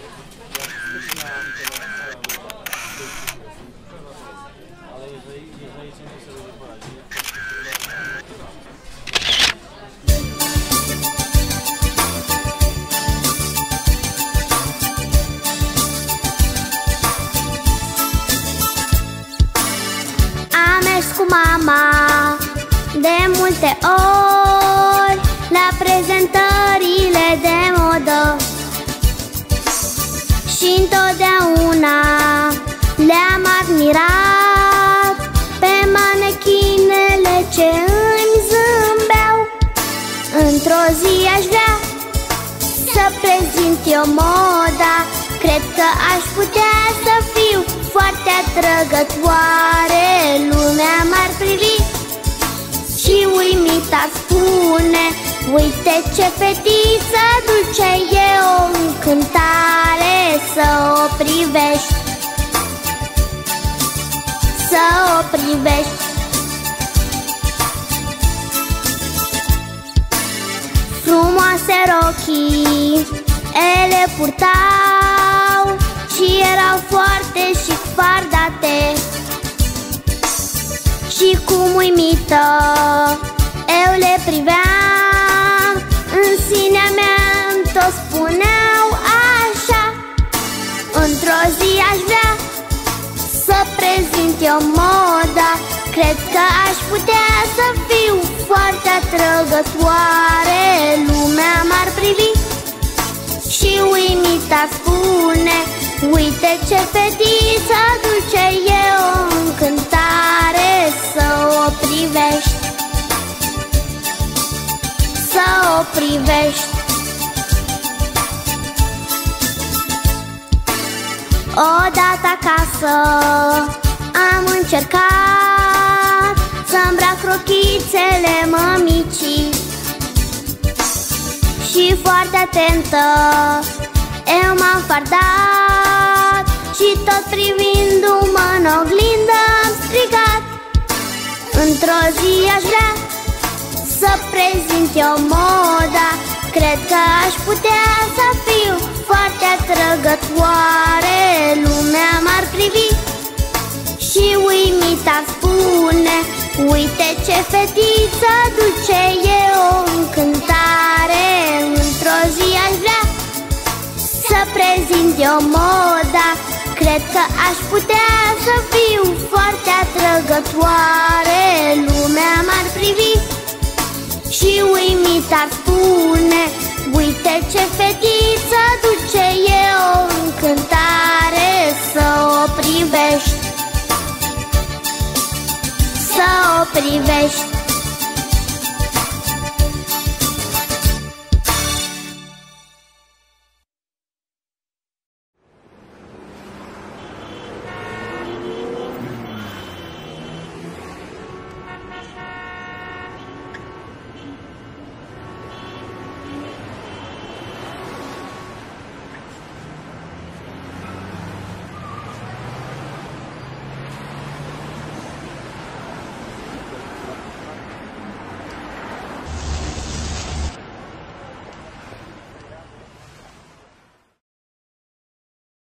Cu mama de multe ori la prezentările de modă și întotdeauna le-am admirat pe manechinele ce îmi zâmbeau. Într-o zi aș vrea să prezint eu moda, cred că aș putea să fiu foarte atrăgătoare. Lumea m-ar privi și uimit ar spune: uite ce fetiță dulce, e o încântare să o privești, să o privești. Frumoase rochii ele purtau și erau foarte chic fardate, și cum uimită eu le priveam, în sinea mea îmi tot spuneau așa: într-o zi aș vrea să prezint eu moda, cred că aș putea să fiu foarte atrăgătoare. Lumea m-ar privi și uimit ar spune: uite ce fetiță dulce, e o încântare să o privești, să o privești. Odată acasă am încercat să îmbrac rochițele mămicii și foarte atentă eu m-am fardat și tot privindu-mă în oglindă am strigat: într-o zi aș vrea să prezint eu moda, cred că aș putea să fiu foarte atrăgătoare. Lumea m-ar privi și uimit ar spune: uite ce fetiță dulce, e o încântare. Într-o zi aș vrea să prezint eu moda, cred că aș putea să fiu foarte atrăgătoare. Lumea m-ar privi și uimit ar spune: uite ce fetiță dulce,